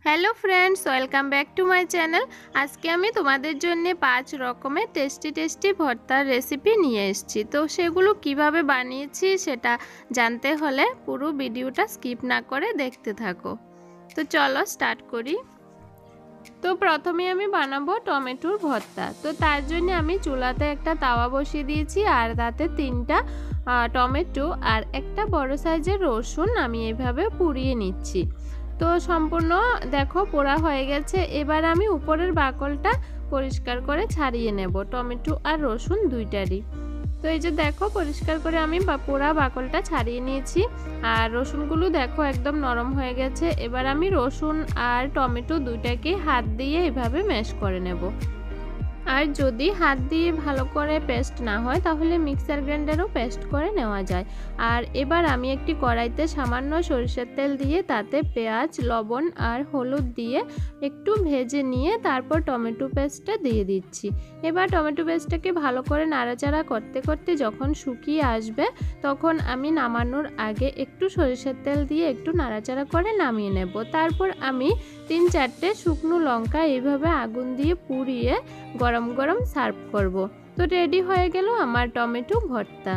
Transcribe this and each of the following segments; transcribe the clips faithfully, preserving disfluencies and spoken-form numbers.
Hello friends, welcome back to my channel. আজকে আমি তোমাদের জন্য পাঁচ রকমের টেস্টি টেস্টি ভর্তার রেসিপি নিয়ে এসেছি। তো সেগুলো কিভাবে বানিয়েছি সেটা জানতে হলে পুরো ভিডিওটা স্কিপ না করে দেখতে থাকো। তো চলো স্টার্ট করি। তো প্রথমে আমি বানাবো টমেটোর ভর্তা। তো তার জন্য আমি চুলাতে একটা তাওয়া বসিয়ে দিয়েছি আর তাতে তিনটা টমেটো আর একটা বড় সাইজের রসুন আমি এইভাবে পুড়িয়ে নিচ্ছি। তো সম্পূর্ণ দেখো পোড়া হয়ে গেছে। এবার আমি উপরের বাকলটা পরিষ্কার করে ছাড়িয়ে নেব টমেটো আর রসুন দুইটারই। তো এই যে দেখো পরিষ্কার করে আমি পোড়া বাকলটা ছাড়িয়ে নিয়েছি আর রসুনগুলো দেখো একদম নরম হয়ে গেছে। এবার আমি রসুন আর টমেটো দুইটাকে হাত দিয়ে এভাবে ম্যাশ করে নেব। আর যদি হাত দিয়ে ভালো করে পেস্ট না হয় তাহলে মিক্সার গ্রাইন্ডারও পেস্ট করে নেওয়া যায়। আর এবার আমি একটি কড়াইতে সামান্য সরিষার তেল দিয়ে তাতে পেঁয়াজ, লবণ আর হলুদ দিয়ে একটু ভেজে নিয়ে তারপর টমেটো পেস্টটা দিয়ে দিচ্ছি। এবার টমেটো পেস্টটাকে ভালো করে নাড়াচাড়া করতে করতে যখন শুকিয়ে আসবে তখন আমি নামানোর আগে একটু সরিষার তেল দিয়ে একটু নাড়াচাড়া করে নামিয়ে নেব। তারপর আমি তিন চারটে শুকনো লঙ্কা এইভাবে আগুন দিয়ে পুড়িয়ে গরম গরম সার্ভ করব। তো রেডি হয়ে গেল আমার টমেটো ভর্তা।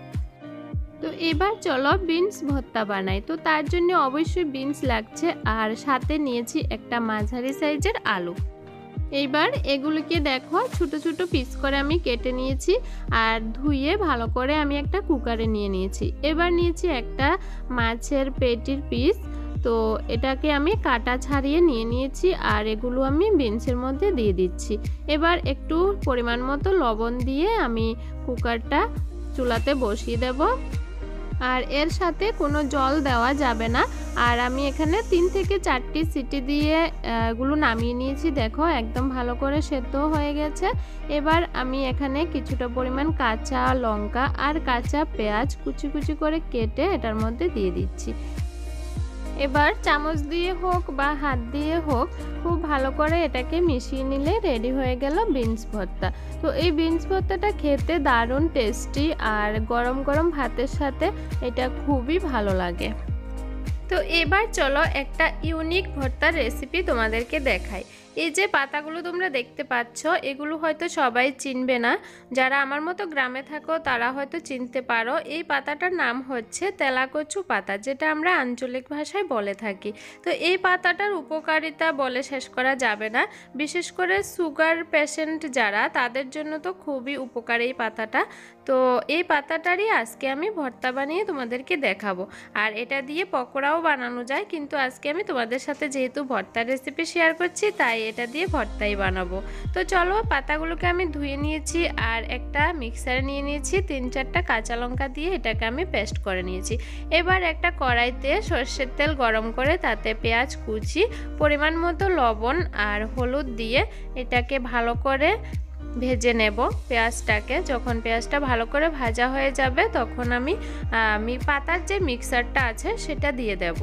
তো এবার চলো বিনস ভর্তা বানাই। তো তার জন্য অবশ্যই বিনস লাগছে আর সাথে নিয়েছি একটা মাঝারি সাইজের আলু। এইবার এগুলোকে দেখো ছোট ছোট পিস করে আমি কেটে নিয়েছি আর ধুয়ে ভালো করে আমি একটা কুকারে নিয়ে নিয়েছি। এবার নিয়েছি একটা মাছের পেটির পিস। তো এটাকে আমি কাটা ছাড়িয়ে নিয়ে নিয়েছি আর এগুলো আমি বিনসের মধ্যে দিয়ে দিচ্ছি। এবার একটু পরিমাণ মতো লবণ দিয়ে আমি কুকারটা চুলাতে বসিয়ে দেব। আর এর সাথে কোনো জল দেওয়া যাবে না। আর আমি এখানে তিন থেকে চারটি সিটি দিয়ে এগুলো নামিয়ে নিয়েছি। দেখো একদম ভালো করে সেদ্ধ হয়ে গেছে। এবার আমি এখানে কিছুটা পরিমাণ কাঁচা লঙ্কা আর কাঁচা পেঁয়াজ কুচি কুচি করে কেটে এটার মধ্যে দিয়ে দিচ্ছি। এবার চামচ দিয়ে হোক বা হাত দিয়ে হোক খুব ভালো করে এটাকে মিশিয়ে নিলে রেডি হয়ে গেল বিনস ভর্তা। তো এই বিনস ভর্তাটা খেতে দারুণ টেস্টি আর গরম গরম ভাতের সাথে এটা খুবই ভালো লাগে। তো এবার চলো একটা ইউনিক ভর্তার রেসিপি তোমাদেরকে দেখাই। এই যে পাতাগুলো তোমরা দেখতে পাচ্ছ এগুলো হয়তো সবাই চিনবে না, যারা আমার মতো গ্রামে থাকো তারা হয়তো চিনতে পারো। এই পাতাটার নাম হচ্ছে তেলাকচু পাতা, যেটা আমরা আঞ্চলিক ভাষায় বলে থাকি। তো এই পাতাটার উপকারিতা বলে শেষ করা যাবে না। বিশেষ করে সুগার পেশেন্ট যারা তাদের জন্য তো খুবই উপকার এই পাতাটা। তো এই পাতাটারই আজকে আমি ভর্তা বানিয়ে তোমাদেরকে দেখাবো। আর এটা দিয়ে পকোড়াও বানানো যায়, কিন্তু আজকে আমি তোমাদের সাথে যেহেতু ভর্তার রেসিপি শেয়ার করছি তাই এটা দিয়ে ভর্তাই বানাবো। তো চলো পাতাগুলোকে আমি ধুয়ে নিয়েছি আর একটা মিক্সারে নিয়ে নিয়েছি। তিন চারটা কাঁচা লঙ্কা দিয়ে এটাকে আমি পেস্ট করে নিয়েছি। এবার একটা কড়াইতে সর্ষের তেল গরম করে তাতে পেঁয়াজ কুচি, পরিমাণ মতো লবণ আর হলুদ দিয়ে এটাকে ভালো করে ভেজে নেব পেঁয়াজটাকে। যখন পেঁয়াজটা ভালো করে ভাজা হয়ে যাবে তখন আমি আমি পাতার যে মিক্সারটা আছে সেটা দিয়ে দেব।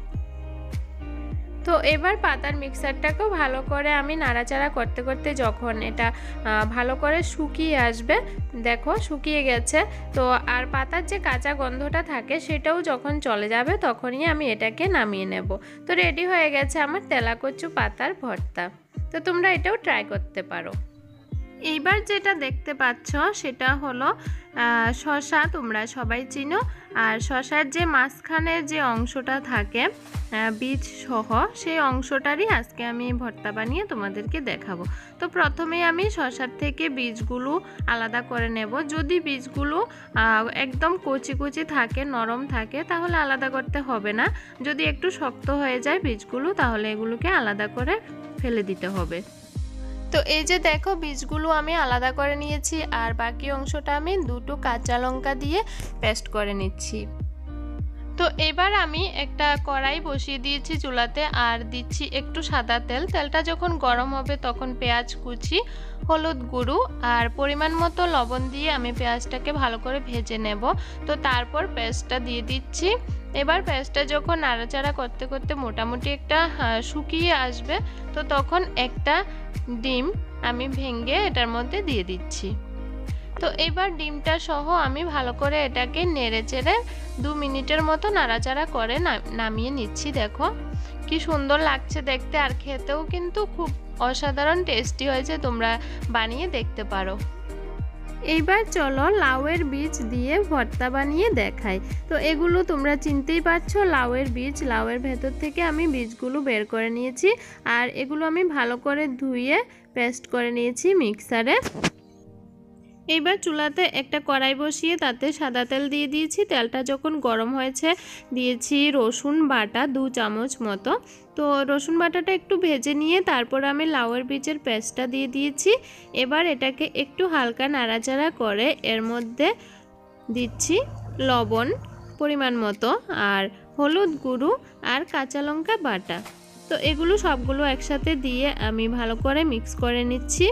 তো এবার পাতার মিক্সারটাকেও ভালো করে আমি নাড়াচাড়া করতে করতে যখন এটা ভালো করে শুকিয়ে আসবে, দেখো শুকিয়ে গেছে। তো আর পাতার যে কাঁচা গন্ধটা থাকে সেটাও যখন চলে যাবে তখনই আমি এটাকে নামিয়ে নেব। তো রেডি হয়ে গেছে আমার তেলাকচু পাতার ভর্তা। তো তোমরা এটাও ট্রাই করতে পারো। এইবার যেটা দেখতে পাচ্ছ সেটা হলো শসা, তোমরা সবাই চিনো। আর শসার যে মাঝখানের যে অংশটা থাকে বীজ সহ, সেই অংশটারই আজকে আমি ভর্তা বানিয়ে তোমাদেরকে দেখাবো। তো প্রথমে আমি শসার থেকে বীজগুলো আলাদা করে নেব। যদি বীজগুলো একদম কচি কচি থাকে, নরম থাকে, তাহলে আলাদা করতে হবে না। যদি একটু শক্ত হয়ে যায় বীজগুলো তাহলে এগুলোকে আলাদা করে ফেলে দিতে হবে। তো এই যে দেখো বীজগুলো আমি আলাদা করে নিয়েছি আর বাকি অংশটা আমি দুটো কাঁচা লঙ্কা দিয়ে পেস্ট করে নিচ্ছি। তো এবার আমি একটা কড়াই বসিয়ে দিয়েছি চুলাতে আর দিচ্ছি একটু সাদা তেল। তেলটা যখন গরম হবে তখন পেঁয়াজ কুচি, হলুদ গুঁড়ো আর পরিমাণ মতো লবণ দিয়ে আমি পেঁয়াজটাকে ভালো করে ভেজে নেব। তো তারপর পেস্টটা দিয়ে দিচ্ছি। এবার পেস্টটা যখন নাড়াচাড়া করতে করতে মোটামুটি একটা শুকিয়ে আসবে তো তখন একটা ডিম আমি ভেঙে এটার মধ্যে দিয়ে দিচ্ছি। তো এবার ডিমটা সহ আমি ভালো করে এটাকে নেড়ে চেড়ে দু মিনিটের মতো নাড়াচাড়া করে নামিয়ে নিচ্ছি। দেখো কি সুন্দর লাগছে দেখতে, আর খেতেও কিন্তু খুব অসাধারণ টেস্টি হয়েছে, তোমরা বানিয়ে দেখতে পারো। এইবার চলো লাউয়ের বীজ দিয়ে ভর্তা বানিয়ে দেখাই। তো এগুলো তোমরা চিনতেই পারছো, লাউয়ের বীজ। লাউয়ের ভেতর থেকে আমি বীজগুলো বের করে নিয়েছি, আর এগুলো আমি ভালো করে ধুয়ে পেস্ট করে নিয়েছি মিক্সারে। এইবার চুলাতে একটা কড়াই বসিয়ে তাতে সাদা তেল দিয়ে দিয়েছি। তেলটা যখন গরম হয়েছে দিয়েছি রসুন বাটা দু চামচ মতো। তো রসুন বাটাটা একটু ভেজে নিয়ে তারপর আমি লাউয়ের বীজের পেস্টটা দিয়ে দিয়েছি। এবার এটাকে একটু হালকা নাড়াচাড়া করে এর মধ্যে দিচ্ছি লবণ পরিমাণ মতো, আর হলুদ গুঁড়ো আর কাঁচা লঙ্কা বাটা। তো এগুলো সবগুলো একসাথে দিয়ে আমি ভালো করে মিক্স করে নিচ্ছি।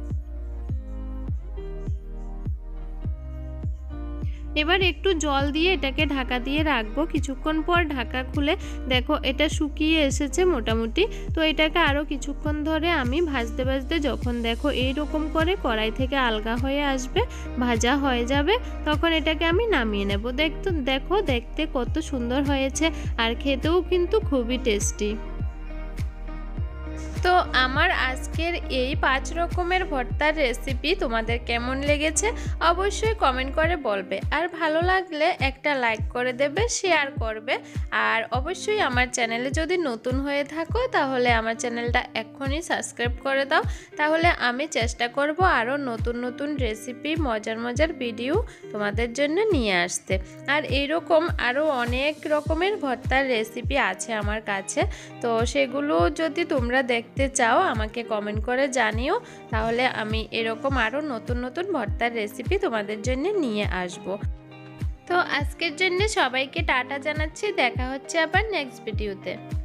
এবার একটু জল দিয়ে এটাকে ঢাকা দিয়ে রাখবো। কিছুক্ষণ পর ঢাকা খুলে দেখো এটা শুকিয়ে এসেছে মোটামুটি। তো এটাকে আরও কিছুক্ষণ ধরে আমি ভাজতে ভাজতে যখন দেখো এই রকম করে কড়াই থেকে আলগা হয়ে আসবে, ভাজা হয়ে যাবে, তখন এটাকে আমি নামিয়ে নেব। দেখতো দেখো দেখতে কত সুন্দর হয়েছে, আর খেতেও কিন্তু খুবই টেস্টি। তো আমার আজকের এই পাঁচ রকমের ভর্তার রেসিপি তোমাদের কেমন লেগেছে অবশ্যই কমেন্ট করে বলবে, আর ভালো লাগলে একটা লাইক করে দেবে, শেয়ার করবে, আর অবশ্যই আমার চ্যানেলে যদি নতুন হয়ে থাকো তাহলে আমার চ্যানেলটা এক্ষুনি সাবস্ক্রাইব করে দাও। তাহলে আমি চেষ্টা করব আরও নতুন নতুন রেসিপি, মজার মজার ভিডিও তোমাদের জন্য নিয়ে আসতে। আর এইরকম আরও অনেক রকমের ভর্তার রেসিপি আছে আমার কাছে, তো সেগুলো যদি তোমরা দেখতে চাও আমাকে কমেন্ট করে জানিও, তাহলে আমি এরকম আরো নতুন নতুন ভর্তার রেসিপি তোমাদের জন্য নিয়ে আসব। তো আজকের জন্য সবাইকে টাটা জানাচ্ছি, দেখা হচ্ছে আবার নেক্সট ভিডিওতে।